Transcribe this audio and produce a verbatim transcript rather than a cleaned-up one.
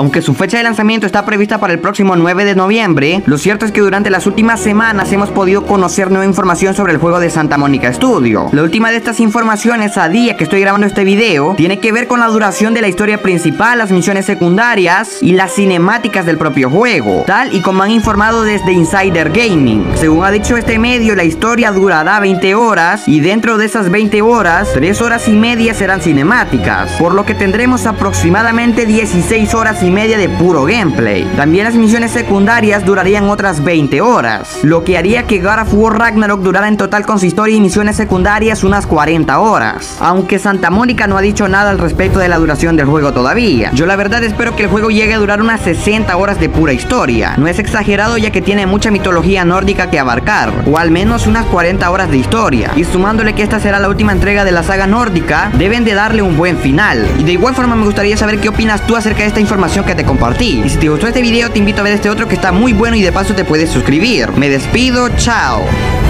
Aunque su fecha de lanzamiento está prevista para el próximo nueve de noviembre, lo cierto es que durante las últimas semanas hemos podido conocer nueva información sobre el juego de Santa Mónica Studio. La última de estas informaciones, a día que estoy grabando este video, tiene que ver con la duración de la historia principal, las misiones secundarias y las cinemáticas del propio juego, tal y como han informado desde Insider Gaming. Según ha dicho este medio, la historia durará veinte horas y dentro de esas veinte horas, tres horas y media serán cinemáticas, por lo que tendremos aproximadamente dieciséis horas y media de puro gameplay. También las misiones secundarias durarían otras veinte horas, lo que haría que God of War Ragnarok durara en total con su historia y misiones secundarias unas cuarenta horas, aunque Santa Mónica no ha dicho nada al respecto de la duración del juego todavía. Yo la verdad espero que el juego llegue a durar unas sesenta horas de pura historia. No es exagerado, ya que tiene mucha mitología nórdica que abarcar, o al menos unas cuarenta horas de historia, y sumándole que esta será la última entrega de la saga nórdica, deben de darle un buen final. Y de igual forma me gustaría saber qué opinas tú acerca de esta información que te compartí. Y si te gustó este video, te invito a ver este otro que está muy bueno y de paso te puedes suscribir. Me despido, chao.